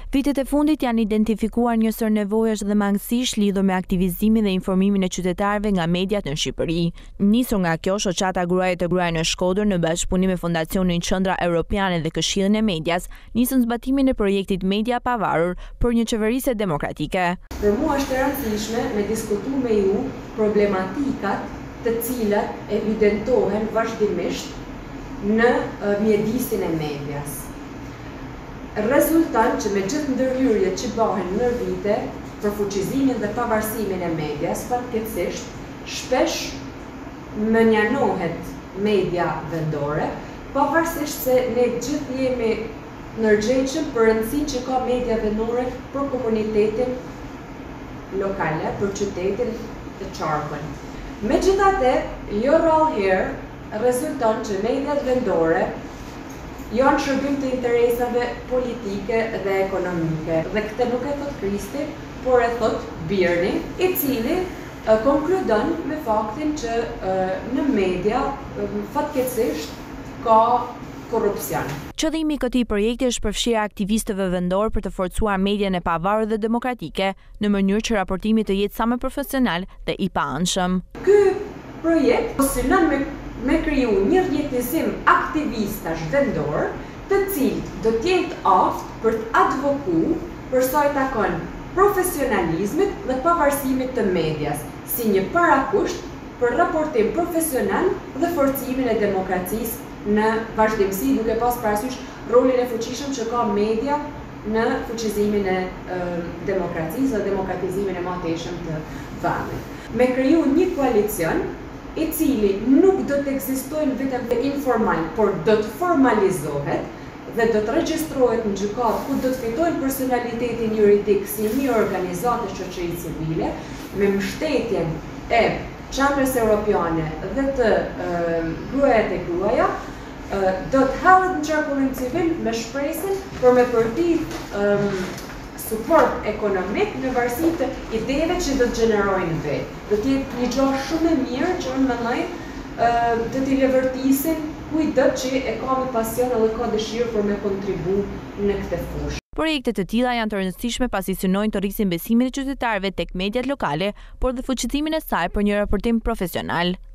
Vitet e fundit janë identifikuar një sër nevojash dhe mangësish lidhur me aktivizimin dhe informimin e qytetarëve nga mediat në Shqipëri. Nisur nga kjo, shoqata Gruaja të Gruaja në Shkodër në bashkëpunim me Fondacionin Qendra Europiane dhe Këshillin e Medias nisën zbatimin e projektit Media Pavarur për një qeverisje demokratike. Për mua është e rëndësishme me diskutu me ju problematikat të cilat evidentohen vazhdimisht në mjedisin e medias. Rezulton që me gjithë ndërhyrjet që bëhen në vite për fuqizimin dhe pavarësimin e medias, fatkeqësisht, shpesh menjanohet media vendore, pavarësisht se ne gjithë jemi ndërgjegjshëm për rëndësinë që ka media vendore për komunitetin lokale, për qytetin të qarkun. Megjithatë, jo rrallëherë rezulton që mediat vendore janë shërbim të interesave politike dhe ekonomike. Dhe këtë nuk e thot Kristi, por e thot Birni, i cili konkludon me faktin që në media fatkeqësisht ka korrupsion. Qëllimi i këtij projekti është përfshirja aktivistëve vendor për të forcuar median e pavarur dhe demokratike në mënyrë që raportimi të jetë sa më profesional dhe i pa-anshëm. Ky projekt synon me kriju një rjetësim aktivistash vendor, të cilët do t'jenë aftë për të advoku për sa i takon profesionalizmit dhe pavarësimit të medias, si një parakusht për raportim profesional dhe forcimin e demokracisë në vazhdimsi, duke pas parasysh rolin e fuqishëm që ka media në fuqizimin e demokracisë dhe demokratizimin e madhëshëm të vendit. Me kriju një koalicion i cili nuk do të ekzistojnë vetëm informal, por do të formalizohet dhe do të regjistrohet në gjykatë ku do të fitojnë personalitetin juridik si një organizatë shoqërie civile me mbështetjen e Qendrës Europiane dhe të Gruaja të Gruaja, do të hallet në qarkullim civil me shpresën për me përditë suport ekonomik në varësi të ideve që do të gjenerojnë vetë. Do të jetë një gjë shumë e mirë që unë mendoj të t'i levërtisin kujdo që e ka me pasion edhe ka dëshirë për me kontribu në këtë fushë. Projekte të tilla janë të rëndësishme pasi synojnë të rrisin besimin e qytetarëve tek mediat lokale, por dhe fuqizimin e saj për një raportim profesional.